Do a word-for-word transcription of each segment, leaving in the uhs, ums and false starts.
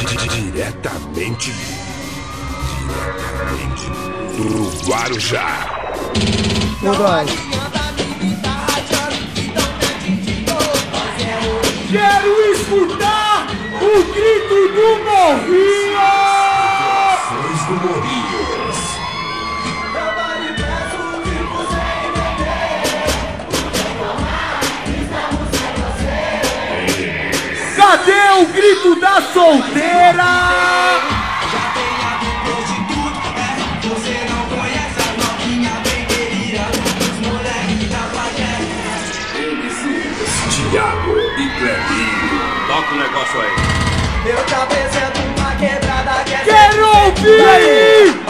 Diretamente, diretamente do Guarujá. Um, dois. Quero escutar o grito do Morrinho! Ações do Morrinho. Cadê o grito da solteira? Já tem a dupla de tudo, é. Você não conhece a novinha bem querida. Os moleques da plateia. M Cs Thiago e Clebinho. Toca o negócio aí. Eu te apresento uma quebrada que é. Quero ouvir!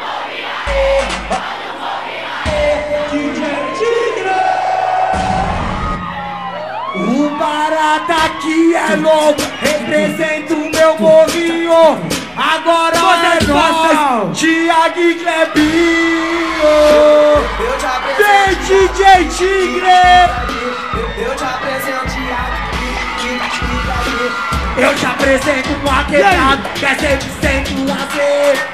O barata aqui é louco, representa o meu morrinho. Agora é nós, Thiago e Clebinho. Eu te apresento. Vem, D J Tigre! Eu te apresento Thiago. Eu te apresento uma quebrada que é cem por cento lazer.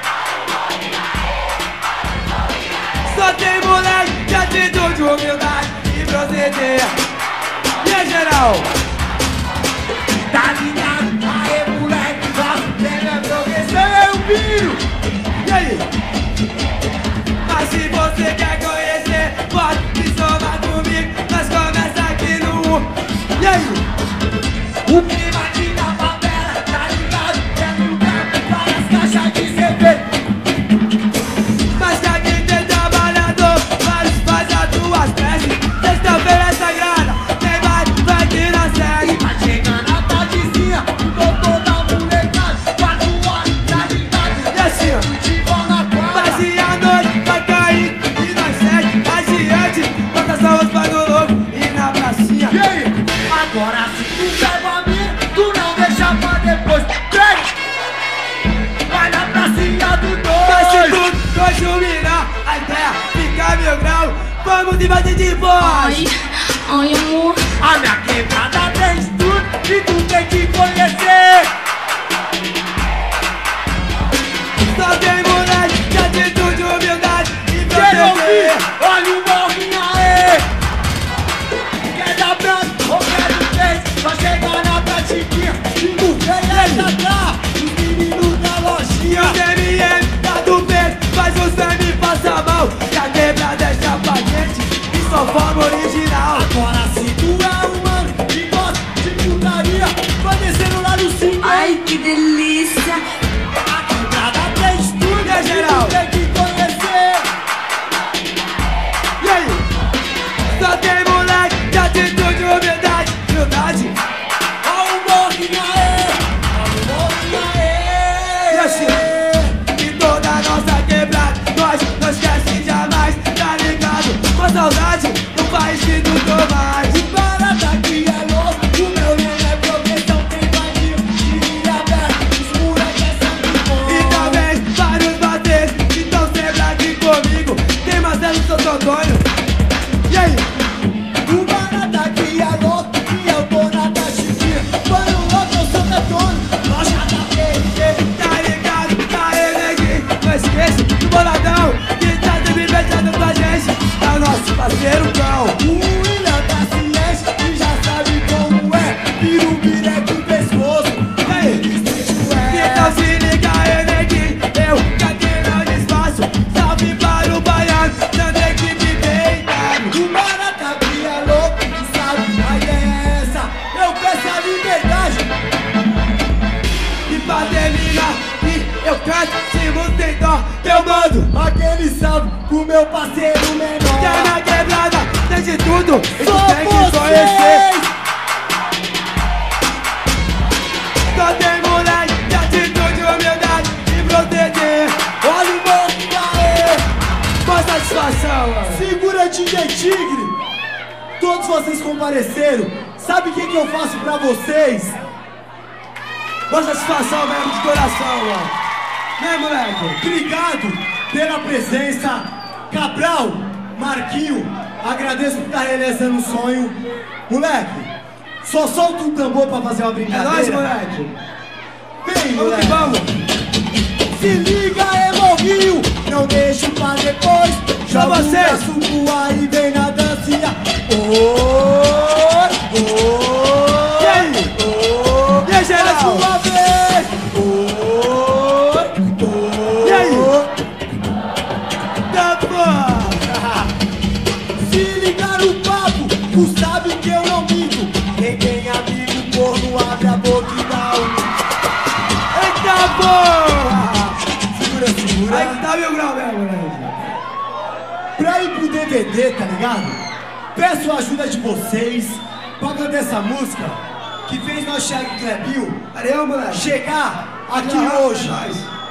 Só tem moleque de atitude, humildade e proceder. E aí, geral? Tá ligado? Aê, moleque, nossa, pega progressão, eu viro. E aí? Mas se você quer conhecer, pode se somar comigo. Nós começa aqui no um. E aí? O clima aqui da favela, tá ligado? É lugar com várias caixas de cerveja. Mas que aqui tem trabalhador, vários faz as tuas peças. Sexta-feira é sagrada, quem vai, vai que não segue. Tá chegando a tardezinha, o doutor da molecada. Quatro horas, tá ligado? E assim, ó. Futebol na quadra. Mas e a noite vai cair e nós segue adiante. Quantas aulas vai no louco e na pracinha. E aí? Agora se tu pega a mina, tu não deixa pra depois. Três! Vai na pracinha do Mas se dois. tudo dois iluminar, a ideia fica mil graus. Vamos invadir de voz. Ai, ai amor. A minha quebrada tem tudo e tu tem que conhecer. Só tem moleque de atitude, humildade e Quero ouvir, proceder. olha o morrinho aí. Quer dar branco ou quero três? Só chegar na pratiquinha. Cinco vezes atrás, os meninos da E lojinha. o M M tá do peito, faz o sangue passa mal. E a quebrada é chapagente e só forma original. Agora se tu é um mano que gosta de putaria, vai descendo lá no cinco. Ai, que delícia. A quebrada tem tudo E aí, geral? tu tem que conhecer. E aí? Só tem moleque de atitude, humildade, humildade. Olha o morrinho aí, olha o morrinho aí. E assim? E toda a nossa quebrada, nós não esquece jamais, tá ligado? Com saudade, no país que não tô mais. O barata aqui é louco, o meu nome é progressão. Tem bandido, tira aberto, os moleques é sangue bom. E também vários batês que estão sempre aqui comigo. Tem Marcelo Santo Antônio. E aí? O barata aqui é louco, e eu tô na taxinha. Mano louco, eu sou Antônio, loja da P G. Tá ligado? Tá aí, neguinho. Não esqueça do boladão que tá sempre pensando com a gente. É o nosso parceiro cão. O William tá ciente e já sabe como é. Vira o bireque no pescoço, E aí? Então se liga aí, neguinho. Eu cadê meu espaço? Salve para o baiano, dando equipe bem dado. o barata aqui é louco, e sabe a ideia é essa. Eu peço a liberdade. E pra terminar, e eu canto, se você tem dó, eu mando. Aquele salve pro meu parceiro Que menor. na quebrada tem de tudo, e tu Só tem que conhecer. vocês. Só tem moleque de atitude, humildade e proceder. Olha o morrinho aí. Com satisfação, mano. Segura D J Tigre. Todos vocês compareceram. Sabe o que, que eu faço pra vocês? Com satisfação mesmo, de coração, mano. Né, moleque? Obrigado pela presença. Cabral, Marquinho, agradeço por estar realizando o sonho. Moleque, só solta um tambor pra fazer uma É brincadeira. nóis, moleque. Vem, Vamos se liga no papo, tu sabe que eu não minto. Quem tem amigo corno abre a boca e dá um. Eita porra! Segura, segura. Aí que tá mil grau mesmo, né? Pra ir pro D V D, tá ligado? Peço a ajuda de vocês pra cantar essa música que fez nós Thiago e Clebinho Valeu, moleque. chegar aqui Aham, hoje. é nóis.